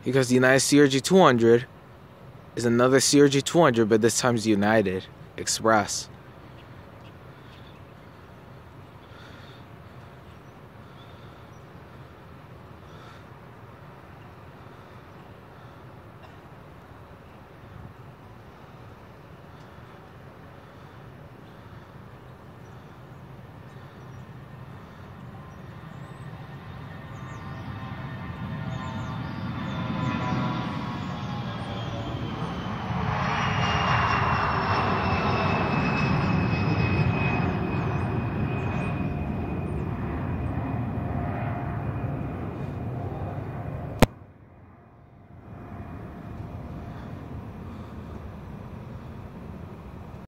Because the United CRG 200 is another CRG 200, but this time's United Express.